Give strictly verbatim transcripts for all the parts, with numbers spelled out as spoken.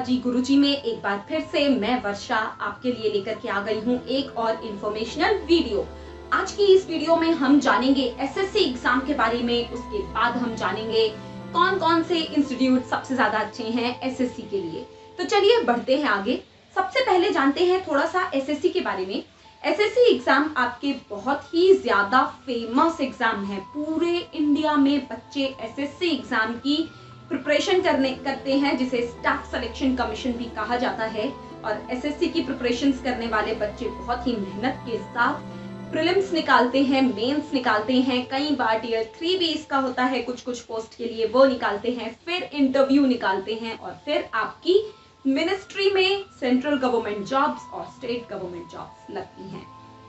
जी गुरुजी में एक बार फिर से मैं वर्षा आपके लिए लेकर के आ गई हूँ एक और इन्फॉर्मेशनल वीडियो। आज की इस वीडियो में हम जानेंगे एसएससी एग्जाम के बारे में, उसके बाद हम जानेंगे कौन कौन से इंस्टीट्यूट सबसे ज्यादा अच्छे हैं एसएससी के लिए। तो चलिए बढ़ते हैं आगे। सबसे पहले जानते हैं थोड़ा सा एसएससी के बारे में। एसएससी एग्जाम आपके बहुत ही ज्यादा फेमस एग्जाम है। पूरे इंडिया में बच्चे एसएससी एग्जाम की प्रिपरेशन करने करते हैं, जिसे स्टाफ सिलेक्शन कमीशन भी कहा जाता है। और एसएससी की प्रिपरेशंस करने वाले बच्चे बहुत ही मेहनत के साथ प्रीलिम्स निकालते हैं, मेंस निकालते हैं, कई बार टीयर थ्री भी इसका होता है कुछ कुछ पोस्ट के लिए, वो निकालते हैं, फिर इंटरव्यू निकालते हैं और फिर आपकी मिनिस्ट्री में सेंट्रल गवर्नमेंट जॉब्स और स्टेट गवर्नमेंट जॉब्स लगती हैं।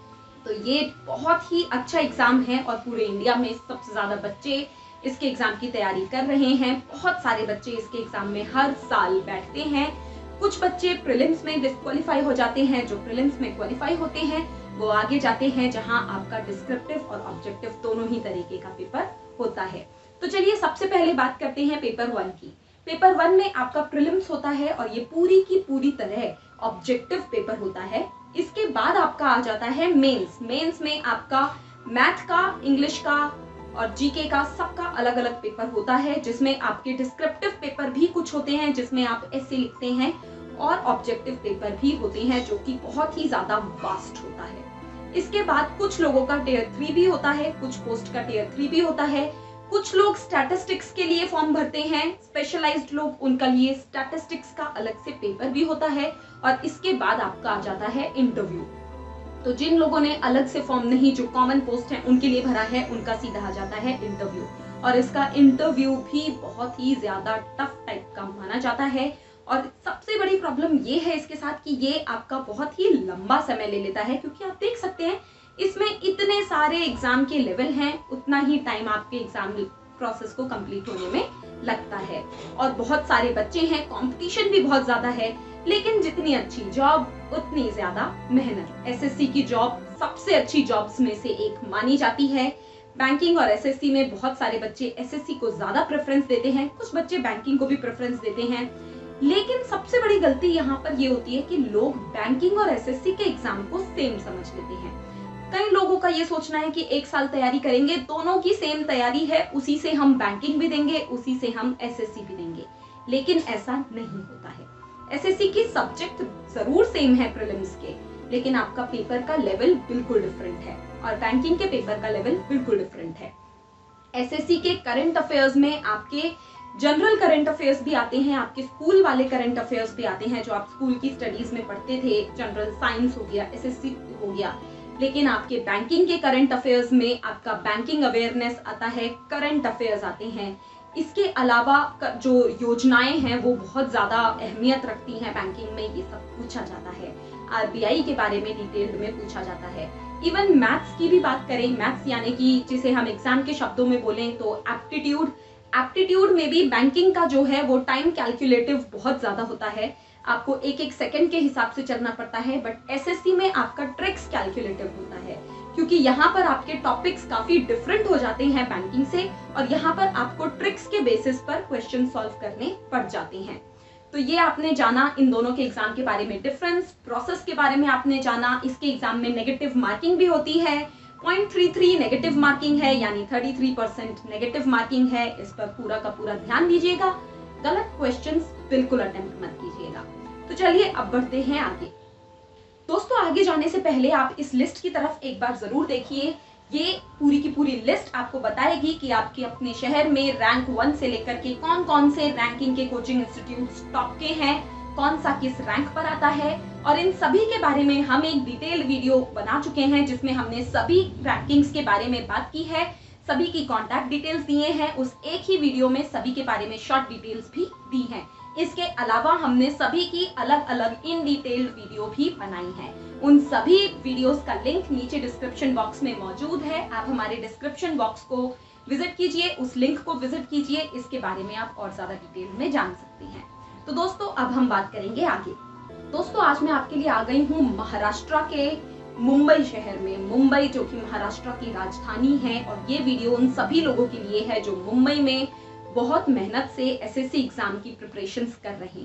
तो ये बहुत ही अच्छा एग्जाम है और पूरे इंडिया में सबसे ज्यादा बच्चे इसके एग्जाम की तैयारी कर रहे हैं। बहुत सारे बच्चे इसके एग्जाम में हर साल बैठते हैं। कुछ बच्चे प्रीलिम्स में डिस्क्वालीफाई हो जाते हैं। जो प्रीलिम्स में क्वालिफाई होते हैं वो आगे जाते हैं, जहां आपका डिस्क्रिप्टिव और ऑब्जेक्टिव दोनों ही तरीके का पेपर होता है। तो चलिए सबसे पहले बात करते हैं पेपर वन की। पेपर वन में आपका प्रीलिम्स होता है और ये पूरी की पूरी तरह ऑब्जेक्टिव पेपर होता है। इसके बाद आपका आ जाता है मेंस। मेंस में आपका मैथ का, इंग्लिश का और जीके का सबका अलग अलग पेपर होता है, जिसमें आपके डिस्क्रिप्टिव पेपर भी कुछ होते हैं जिसमें आप ऐसे लिखते हैं और ऑब्जेक्टिव पेपर भी होते हैं जो कि बहुत ही ज्यादा वास्ट होता है। इसके बाद कुछ लोगों का टीयर थ्री भी होता है, कुछ पोस्ट का टीयर थ्री भी होता है। कुछ लोग स्टैटिस्टिक्स के लिए फॉर्म भरते हैं, स्पेशलाइज्ड लोग, उनका लिए स्टैटिस्टिक्स का अलग से पेपर भी होता है। और इसके बाद आपका आ जाता है इंटरव्यू। तो जिन लोगों ने अलग से फॉर्म नहीं, जो कॉमन पोस्ट है उनके लिए भरा है, उनका सीधा आ जाता है इंटरव्यू। और इसका इंटरव्यू भी बहुत ही ज्यादा टफ टाइप का माना जाता है। और सबसे बड़ी प्रॉब्लम ये है इसके साथ कि ये आपका बहुत ही लंबा समय ले लेता है, क्योंकि आप देख सकते हैं इसमें इतने सारे एग्जाम के लेवल हैं, उतना ही टाइम आपके एग्जाम प्रोसेस को कंप्लीट होने में लगता है। और बहुत सारे बच्चे हैं, कंपटीशन भी बहुत ज्यादा है, लेकिन जितनी अच्छी जॉब उतनी ज्यादा मेहनत। एसएससी की जॉब सबसे अच्छी जॉब्स में से एक मानी जाती है। बैंकिंग और एसएससी में बहुत सारे बच्चे एसएससी को ज्यादा प्रेफरेंस देते हैं, कुछ बच्चे बैंकिंग को भी प्रेफरेंस देते हैं। लेकिन सबसे बड़ी गलती यहाँ पर ये होती है कि लोग बैंकिंग और एसएससी के एग्जाम को सेम समझ लेते हैं। कई लोगों का ये सोचना है कि एक साल तैयारी करेंगे, दोनों की सेम तैयारी है, उसी से हम बैंकिंग भी देंगे, उसी से हम एसएससी भी देंगे। लेकिन ऐसा नहीं होता है। एसएससी की सब्जेक्ट जरूर सेम है प्रीलिम्स के, लेकिन आपका पेपर का लेवल बिल्कुल डिफरेंट है और बैंकिंग के पेपर का लेवल बिल्कुल डिफरेंट है। एसएससी के करंट अफेयर्स में आपके जनरल करंट अफेयर्स भी आते हैं, आपके स्कूल वाले करंट अफेयर्स भी आते हैं जो आप स्कूल की स्टडीज में पढ़ते थे। जनरल साइंस हो गया, एसएससी हो गया। लेकिन आपके बैंकिंग के करंट अफेयर्स में आपका बैंकिंग अवेयरनेस आता है, करंट अफेयर्स आते हैं। इसके अलावा जो योजनाएं हैं वो बहुत ज्यादा अहमियत रखती हैं बैंकिंग में, ये सब पूछा जाता है। आरबीआई के बारे में डिटेल्ड में पूछा जाता है। इवन मैथ्स की भी बात करें, मैथ्स यानी कि जिसे हम एग्जाम के शब्दों में बोलें तो एप्टीट्यूड, एप्टीट्यूड में भी बैंकिंग का जो है वो टाइम कैलकुलेटिव बहुत ज्यादा होता है। आपको एक एक सेकंड के हिसाब से चलना पड़ता है, बट एसएससी में आपका ट्रिक्स कैलकुलेटिव होता है, क्योंकि यहाँ पर आपके टॉपिक्स काफी डिफरेंट हो जाते हैं बैंकिंग से, और यहाँ पर आपको ट्रिक्स के बेसिस पर क्वेश्चन सॉल्व करने पड़ जाते हैं। तो ये आपने जाना इन दोनों के एग्जाम के बारे में, डिफरेंस, प्रोसेस के बारे में आपने जाना। इसके एग्जाम में नेगेटिव मार्किंग भी होती है। Point three three negative marking है, यानी thirty three percent negative marking है। इस पर पूरा का पूरा ध्यान दीजिएगा, गलत क्वेश्चंस बिल्कुल अटेम्प्ट मत कीजिएगा। तो चलिए अब बढ़ते हैं आगे। दोस्तों आगे जाने से पहले आप इस लिस्ट की तरफ एक बार जरूर देखिए। ये पूरी की पूरी लिस्ट आपको बताएगी कि आपके अपने शहर में रैंक वन से लेकर के कौन कौन से रैंकिंग के कोचिंग इंस्टीट्यूट टॉप के हैं, कौन सा किस रैंक पर आता है। और इन सभी के बारे में हम एक डिटेल वीडियो बना चुके हैं, जिसमें हमने सभी रैंकिंग्स के बारे में बात की है, सभी की कॉन्टैक्ट डिटेल्स दिए हैं। उस एक ही वीडियो में सभी के बारे में शॉर्ट डिटेल्स भी दी हैं। इसके अलावा हमने सभी की अलग अलग इन डिटेल वीडियो भी बनाई है। उन सभी वीडियोस का लिंक नीचे डिस्क्रिप्शन बॉक्स में मौजूद है। आप हमारे डिस्क्रिप्शन बॉक्स को विजिट कीजिए, उस लिंक को विजिट कीजिए, इसके बारे में आप और ज्यादा डिटेल में जान सकते हैं। तो दोस्तों अब हम बात करेंगे आगे। दोस्तों आज मैं आपके लिए आ गई हूँ महाराष्ट्र के मुंबई शहर में। मुंबई जो कि महाराष्ट्र की राजधानी है, और ये वीडियो उन सभी लोगों के लिए है जो मुंबई में बहुत मेहनत से एसएससी एग्जाम की प्रिपरेशंस कर रहे हैं।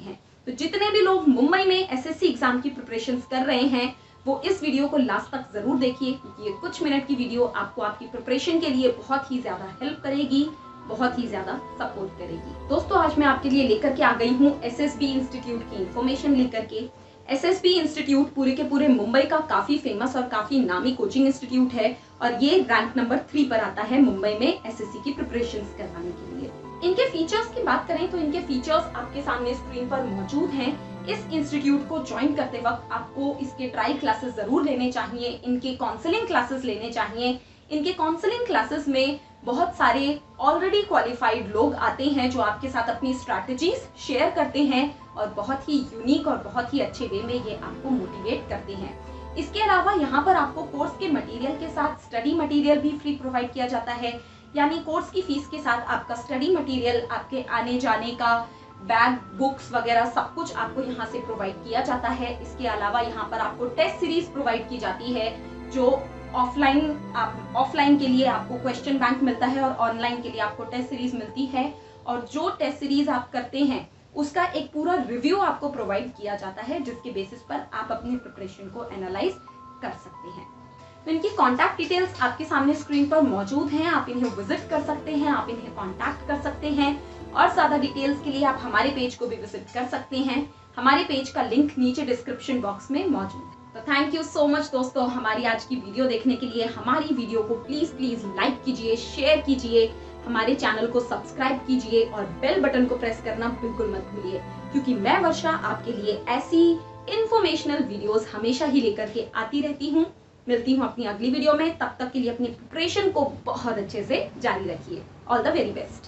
तो जितने भी लोग मुंबई में एसएससी एग्जाम की प्रिपरेशंस कर रहे हैं वो इस वीडियो को लास्ट तक जरूर देखिए, क्योंकि ये कुछ मिनट की वीडियो आपको आपकी प्रिपरेशन के लिए बहुत ही ज्यादा हेल्प करेगी, बहुत ही ज्यादा सपोर्ट करेगी। दोस्तों आज मैं आपके लिए लेकर के आ गई हूँ एसएसबी इंस्टीट्यूट की इंफॉर्मेशन लेकर के। एसएसबी इंस्टीट्यूट पूरे के पूरे मुंबई का काफी फेमस और काफी नामी कोचिंग इंस्टीट्यूट है और ये रैंक नंबर थ्री पर आता है मुंबई में एसएससी की प्रिपरेशन करवाने के लिए। इनके फीचर्स की बात करें तो इनके फीचर्स आपके सामने स्क्रीन पर मौजूद हैं। इस इंस्टीट्यूट को ज्वाइन करते वक्त आपको इसके ट्रायल क्लासेस जरूर लेने चाहिए, इनके काउंसलिंग क्लासेस लेने चाहिए। इनके काउंसलिंग क्लासेस में बहुत सारे ऑलरेडी क्वालिफाइड लोग आते हैं जो आपके साथ अपनी स्ट्रैटेजीज शेयर करते हैं और बहुत ही यूनिक और बहुत ही अच्छे वे में ये आपको मोटिवेट करते हैं। इसके अलावा यहाँ पर आपको कोर्स के मटेरियल के साथ स्टडी मटेरियल भी फ्री प्रोवाइड किया जाता है, यानी कोर्स की फीस के साथ आपका स्टडी मटेरियल, आपके आने जाने का बैग, बुक्स वगैरह सब कुछ आपको यहाँ से प्रोवाइड किया जाता है। इसके अलावा यहाँ पर आपको टेस्ट सीरीज प्रोवाइड की जाती है जो ऑफलाइन आप ऑफलाइन के लिए आपको क्वेश्चन बैंक मिलता है और ऑनलाइन के लिए आपको टेस्ट सीरीज मिलती है। और जो टेस्ट सीरीज आप करते हैं उसका एक पूरा रिव्यू आपको प्रोवाइड किया जाता है जिसके बेसिस पर आप अपनी प्रिपरेशन को एनालाइज कर सकते हैं। तो इनकी कॉन्टैक्ट डिटेल्स आपके सामने स्क्रीन पर मौजूद हैं, आप इन्हें विजिट कर सकते हैं, आप इन्हें कॉन्टैक्ट कर सकते हैं और ज्यादा डिटेल्स के लिए आप हमारे पेज को भी विजिट कर सकते हैं। हमारे पेज का लिंक नीचे डिस्क्रिप्शन बॉक्स में मौजूद है। तो थैंक यू सो मच दोस्तों हमारी आज की वीडियो देखने के लिए। हमारी वीडियो को प्लीज प्लीज लाइक कीजिए, शेयर कीजिए, हमारे चैनल को सब्सक्राइब कीजिए और बेल बटन को प्रेस करना बिल्कुल मत भूलिए, क्योंकि मैं वर्षा आपके लिए ऐसी इंफॉर्मेशनल वीडियोस हमेशा ही लेकर के आती रहती हूँ। मिलती हूँ अपनी अगली वीडियो में, तब तक के लिए अपनी प्रिपरेशन को बहुत अच्छे से जारी रखिए। All the very best.